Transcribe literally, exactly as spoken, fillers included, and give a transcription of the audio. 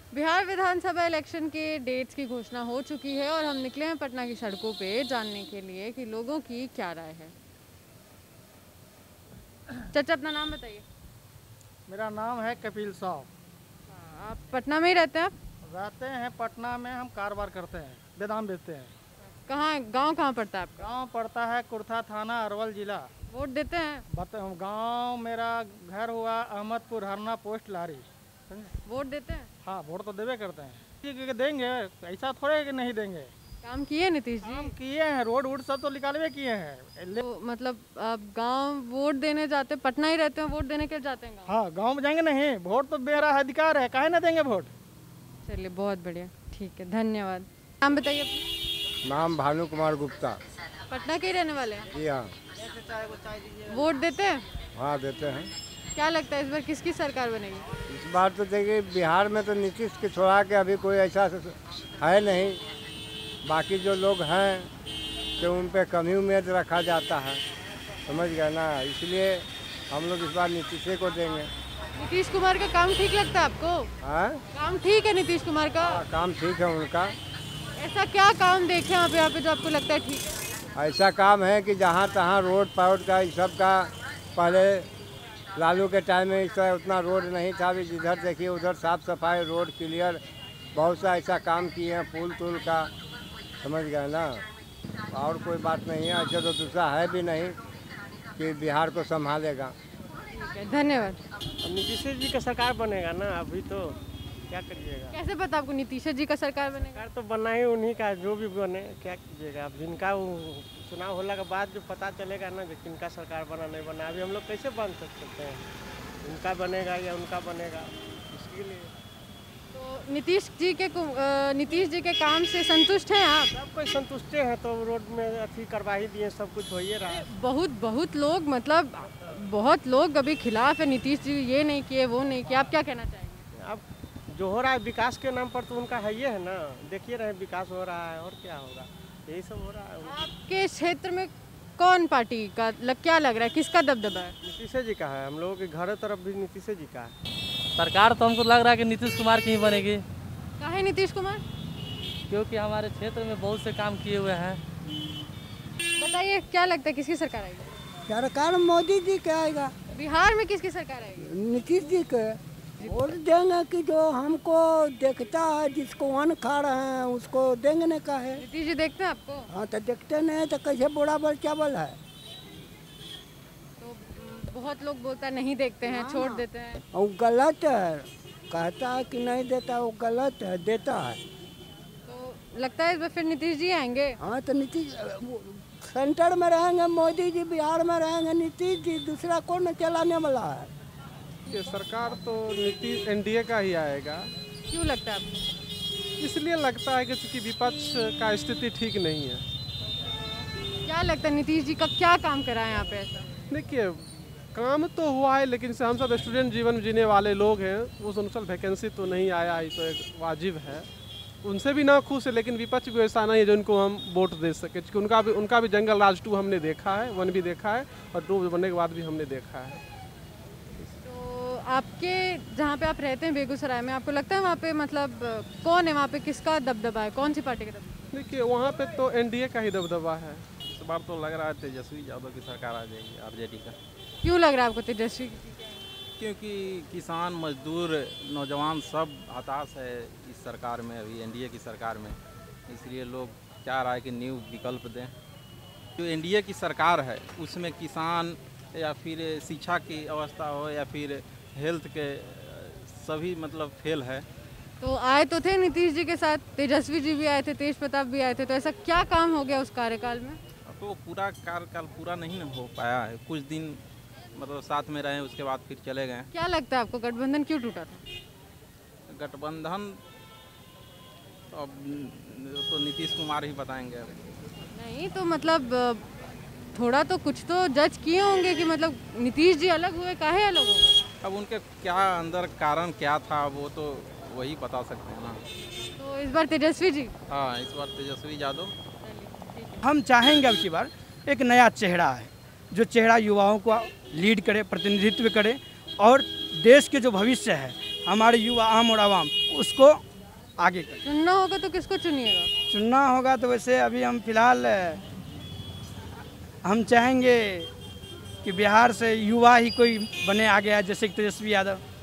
बिहार विधानसभा इलेक्शन के डेट्स की घोषणा हो चुकी है और हम निकले हैं पटना की सड़कों पे जानने के लिए कि लोगों की क्या राय है। चाचा अपना नाम बताइए। मेरा नाम है कपिल साव। हाँ, आप पटना में ही रहते हैं? आप रहते हैं पटना में, हम कारोबार करते हैं, बेदाम बेचते हैं। कहाँ, गांव कहाँ पड़ता है आपका? गांव पड़ता है कुर्था थाना, अरवल जिला। वोट देते हैं? बत गांव मेरा घर हुआ अहमदपुर, हरना पोस्ट, लारी। वोट देते हैं? हाँ, वोट तो देवे करते हैं। ठीक देंगे, ऐसा थोड़े कि नहीं देंगे। काम किए नीतीश जी? काम किए हैं, रोड वोड सब तो निकालवे किए हैं। तो मतलब आप गांव वोट देने जाते, पटना ही रहते हैं, वोट देने के जाते हैं गाँव? हाँ, गांव में जाएंगे नहीं, वोट तो मेरा अधिकार है, काहे ना देंगे वोट। चलिए बहुत बढ़िया, ठीक है, धन्यवाद। नाम बताइए अपना। नाम भानु कुमार गुप्ता। पटना के ही रहने वाले हैं? जी हाँ। वोट देते हैं? हाँ देते हैं। क्या लगता है इस बार किसकी सरकार बनेगी? इस बार तो देखिए बिहार में तो नीतीश के छोड़ा के अभी कोई ऐसा है नहीं। बाकी जो लोग हैं तो उन पे कम ही उम्मीद रखा जाता है, समझ गए ना, इसलिए हम लोग इस बार नीतीश को देंगे। नीतीश कुमार का काम ठीक लगता है आपको? हाँ, काम ठीक है नीतीश कुमार का? हाँ, काम ठीक है उनका। ऐसा क्या काम देखे आप यहाँ पे जो आपको लगता है ठीक है? ऐसा काम है कि जहाँ तहाँ रोड पाउड का इस सब का, पहले लालू के टाइम में इस तरह उतना रोड नहीं था, अभी जिधर देखिए उधर साफ सफाई, रोड क्लियर, बहुत सा ऐसा काम किए हैं, पुल तुल का, समझ गए ना। और कोई बात नहीं है, ऐसे तो दूसरा है भी नहीं कि बिहार को संभालेगा। ठीक है, धन्यवाद। नीतीश जी का सरकार बनेगा ना, अभी तो क्या करिएगा। कैसे पता आपको नीतीश जी का सरकार बनेगा? सरकार तो बना ही उन्हीं का, जो भी बने, क्या कीजिएगा। अब जिनका चुनाव होने के बाद जो पता चलेगा ना कि किनका सरकार बना नहीं बना, अभी हम लोग कैसे बन सकते हैं उनका बनेगा या उनका बनेगा, इसके लिए। तो नीतीश जी के नीतीश जी के काम से संतुष्ट हैं आप? सब कोई संतुष्ट है, तो रोड में अथी करवा ही दिए, सब कुछ हो ही रहा है। बहुत बहुत लोग, मतलब बहुत लोग अभी खिलाफ है नीतीश जी, ये नहीं किए वो नहीं किए, आप क्या कहना चाहेंगे? अब जो हो रहा है विकास के नाम पर तो उनका है, ये है ना, देखिए रहे विकास हो रहा है, और क्या होगा, यही सब हो रहा है। आपके क्षेत्र में कौन पार्टी का लग, क्या लग रहा है, किसका दबदबा है? नीतीश जी का है, हम लोगों के घर तरफ भी नीतीश जी का है। सरकार तो हमको लग रहा है कि नीतीश कुमार की ही बनेगी। काहे नीतीश कुमार? क्योंकि हमारे क्षेत्र में बहुत से काम किए हुए हैं। बताइए क्या लगता है किसकी सरकार आएगी? सरकार मोदी जी का आएगा। बिहार में किसकी सरकार आएगी? नीतीश जी के वोट देंगे कि जो हमको देखता है, जिसको अन्न खा रहे हैं उसको देंगे नहीं का है। नीतीश जी देखते हैं आपको? हाँ, तो देखते नहीं तो कैसे बराबर चावल है। तो बहुत लोग बोलता है नहीं देखते हैं, छोड़ देते हैं। वो गलत है, कहता है कि नहीं देता, वो गलत है, देता है। तो लगता है इस बार फिर नीतीश जी आएंगे? हाँ, तो नीतीश सेंटर में रहेंगे मोदी जी, बिहार में रहेंगे नीतीश जी, दूसरा कौन चलाने वाला है। ये सरकार तो नीतीश एनडीए का ही आएगा। क्यों लगता है आपको? इसलिए लगता है कि चूंकि विपक्ष का स्थिति ठीक नहीं है। क्या लगता है नीतीश जी का क्या काम करा है यहाँ पे ऐसा? देखिए काम तो हुआ है, लेकिन हम सब स्टूडेंट जीवन जीने वाले लोग हैं, वो सोशल वैकेंसी तो नहीं आया, ये तो एक वाजिब है, उनसे भी ना खुश है। लेकिन विपक्ष भी ऐसा नहीं है जो उनको हम वोट दे सके, क्योंकि उनका भी उनका भी जंगल राज टू हमने देखा है, वन भी देखा है, और टू बनने के बाद भी हमने देखा है। आपके जहाँ पे आप रहते हैं बेगूसराय में, आपको लगता है वहाँ पे मतलब कौन है, वहाँ पे किसका दबदबा है, कौन सी पार्टी का दबदबा? देखिए वहाँ पे तो एनडीए का ही दबदबा है। इस बार तो लग रहा है तेजस्वी यादव की सरकार आ जाएगी, आरजेडी का। क्यों लग रहा है आपको तेजस्वी? क्योंकि किसान, मजदूर, नौजवान सब हताश है इस सरकार में, अभी एनडीए की सरकार में, इसलिए लोग चाह रहा है कि न्यू विकल्प दें। जो एनडीए की सरकार है उसमें किसान या फिर शिक्षा की अवस्था हो या फिर हेल्थ के सभी मतलब फेल है। तो आए तो थे नीतीश जी के साथ, तेजस्वी जी भी आए थे, तेज प्रताप भी आए थे, तो ऐसा क्या काम हो गया उस कार्यकाल में? तो पूरा कार्यकाल पूरा नहीं हो पाया है, कुछ दिन मतलब साथ में रहे, उसके बाद फिर चले गए। क्या लगता है आपको गठबंधन क्यों टूटा था? गठबंधन तो अब तो नीतीश कुमार ही बताएंगे। नहीं तो मतलब थोड़ा तो कुछ तो जज किए होंगे कि मतलब नीतीश जी अलग हुए, काहे अलग हो गए? अब उनके क्या अंदर कारण क्या था वो तो वही बता सकते हैं ना। तो इस बार तेजस्वी जी? हाँ, इस बार तेजस्वी यादव। हम चाहेंगे अब की बार एक नया चेहरा है, जो चेहरा युवाओं को लीड करे, प्रतिनिधित्व करे, और देश के जो भविष्य है, हमारे युवा, आम और आवाम, उसको आगे करें। चुनना होगा तो किसको चुनिएगा? चुनना होगा तो वैसे अभी हम फिलहाल हम चाहेंगे कि बिहार से युवा ही कोई बने आगे, जैसे तेजस्वी यादव।